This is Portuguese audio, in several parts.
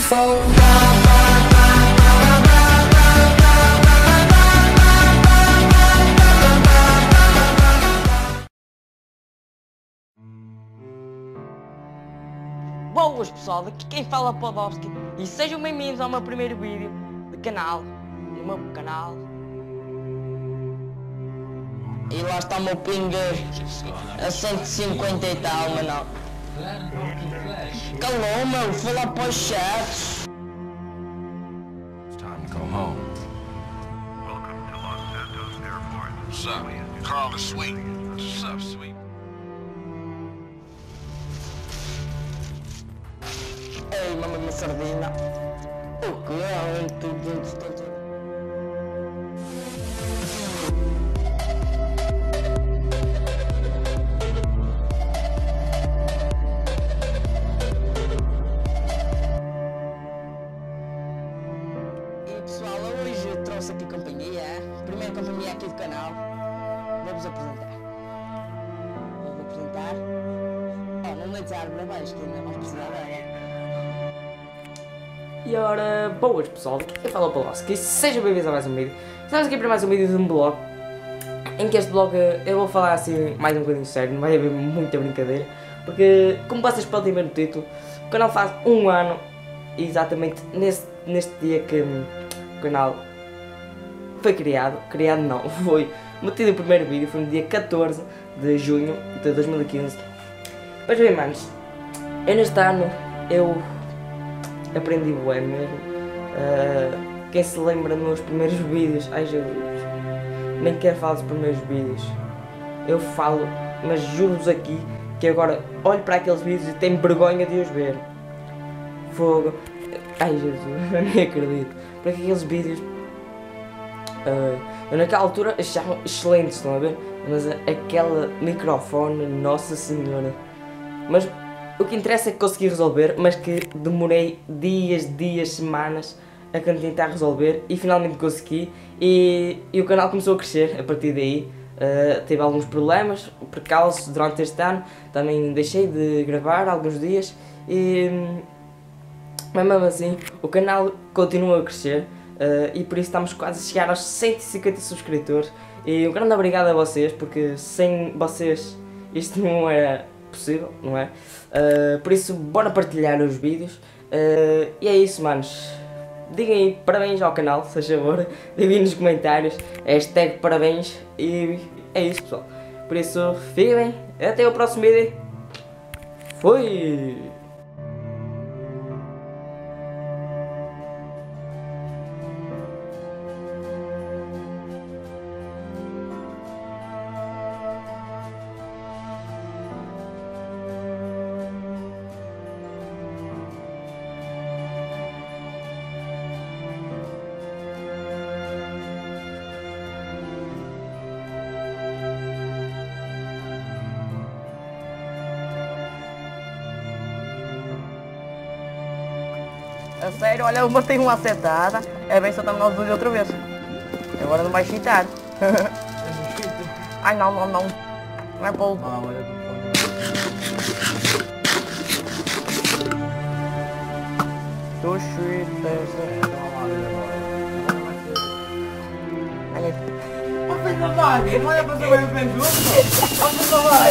fall. Boas pessoal, aqui quem fala é o Podolski e sejam bem-vindos ao meu primeiro vídeo do canal, no meu canal. E lá está o meu pinger a 150 e tal, mano. Calou, meu, foi lá para os chats. It's time to go home. Welcome to Los Santos Airport. What's up? Carl the Sweet. What's up, Sweet? Ei, mamãe, uma sardina. O que é? Tudo. E pessoal, hoje eu trouxe aqui companhia, primeira companhia aqui do canal. Vou-vos apresentar. Vou-vos apresentar. Oh, não deites a árvore abaixo, que ainda vamos precisar dela. E ora, boas pessoal, aqui quem fala é o Podolski, sejam bem-vindos a mais um vídeo. Estamos aqui para mais um vídeo de um blog, em que este blog eu vou falar assim mais um bocadinho sério, não vai haver muita brincadeira, porque como vocês podem ver no título, o canal faz um ano, exatamente neste dia que o canal foi criado não, foi metido o primeiro vídeo, foi no dia 14 de junho de 2015. Pois bem, manos, eu neste ano, eu aprendi bué mesmo. Quem se lembra dos meus primeiros vídeos, ai Jesus, nem quero falar dos primeiros vídeos. Eu falo, mas juro-vos aqui que agora olho para aqueles vídeos e tenho vergonha de os ver. Fogo. Ai Jesus, eu nem acredito. Porque aqueles vídeos, eu naquela altura achava excelentes, estão a ver? Mas aquele microfone, nossa senhora. Mas o que interessa é que consegui resolver, mas que demorei dias, semanas a tentar resolver e finalmente consegui e o canal começou a crescer a partir daí. Tive alguns problemas, percalços durante este ano, também deixei de gravar alguns dias mas mesmo assim o canal continua a crescer e por isso estamos quase a chegar aos 150 subscritores e um grande obrigado a vocês, porque sem vocês isto não era possível, não é? Por isso, bora partilhar os vídeos. E é isso, manos. Digam aí parabéns ao canal, se faz favor. Digam nos comentários. Hashtag parabéns. E é isso, pessoal. Por isso, fiquem bem. Até o próximo vídeo. Fui! A sério, olha, eu botei uma acertada, é bem soltando nós dois outra vez. Agora não vai chitar. Ai não. Não é pouco. Tu chutas. Filho da mãe, não é para saber o bem junto? Vamos lá!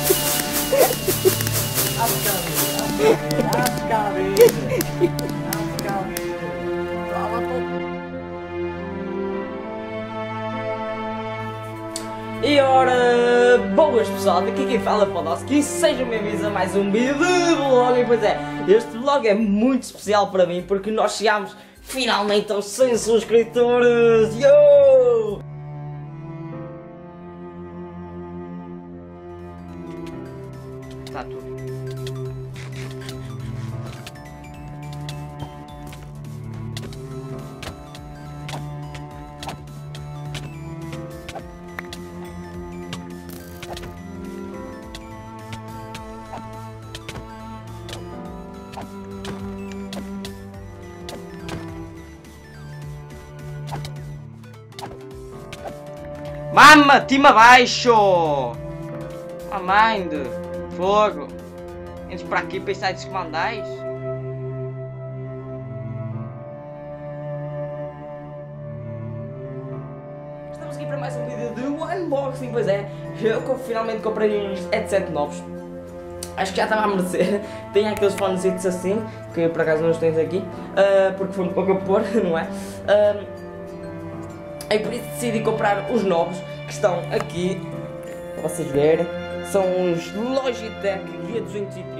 E ora, boas pessoal, daqui quem fala é o Podolski e sejam bem-vindos a mais um vídeo de vlog. E pois é, este vlog é muito especial para mim porque nós chegámos finalmente aos 100 subscritores. Yo! Está tudo. Mama, time abaixo! Oh mãe de fogo! Entres para aqui para estar descomandais? unboxing, pois é. Eu finalmente comprei uns headset novos. Acho que já estava a merecer. Tenho aqueles fones assim, que por acaso não os tens aqui, porque foi um pouco a pôr, não é? E por isso decidi comprar os novos, que estão aqui, para vocês verem. São os Logitech G230.